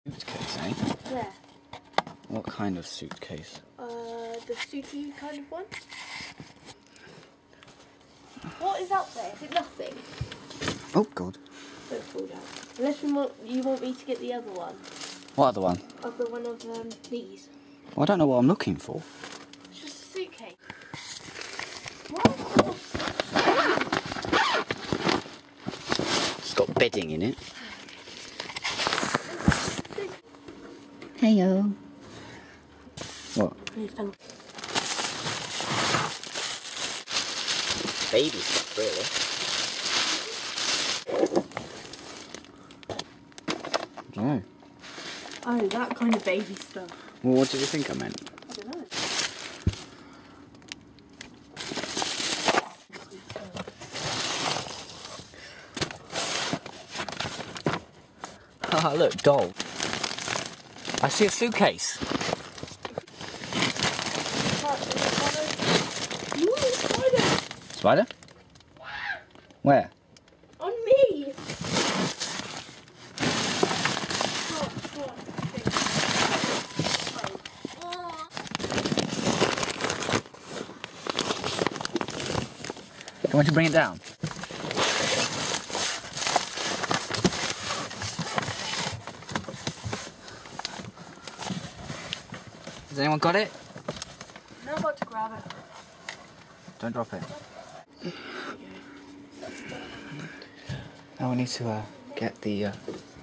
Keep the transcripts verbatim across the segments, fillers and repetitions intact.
Suitcase, eh? Yeah. What kind of suitcase? Uh, the suity kind of one. What is up there? Is it nothing? Oh God. Don't fall down. Unless you want, you want me to get the other one. What other one? Other one of um, these. Well, I don't know what I'm looking for. It's just a suitcase. What? It's got bedding in it. Heyo. What? Baby stuff, really. I don't know. Oh, that kind of baby stuff. Well, what did you think I meant? I don't know. Haha, look, doll. I see a suitcase. Ooh, spider! Spider? Where? On me! Do you want to bring it down? Has anyone got it? I'm about to grab it. Don't drop it. Now we need to uh, get the... Uh...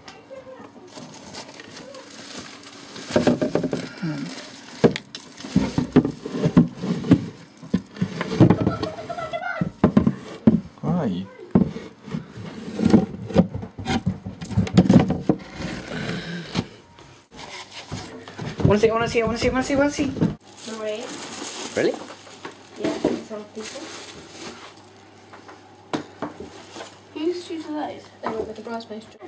Hmm. Why? I wanna see, I wanna see, I wanna see, I wanna see, I wanna see. Marie? Really? Yeah, some people. Whose shoes are those? They went with the bridesmaid's dress.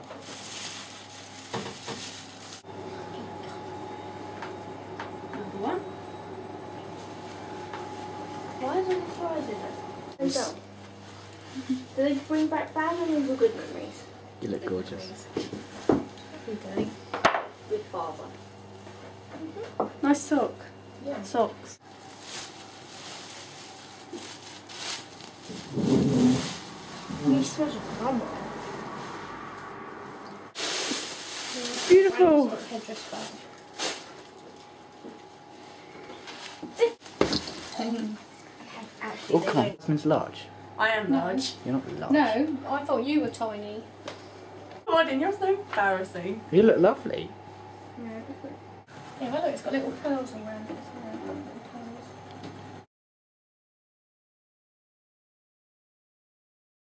Another one. Why is there fries in it? Hold on. Do they bring back bad memories or good memories? You look gorgeous. You do. Good father. Mm-hmm. Nice sock. Yeah. Socks. He smells like grandma. Beautiful. Headdress bag. Actually, Oh, they come on. don't. This means large. I am large. You're not large. No, I thought you were tiny. Gordon, you're so embarrassing. You look lovely. Yeah, yeah, but look, it's got little pearls all around it.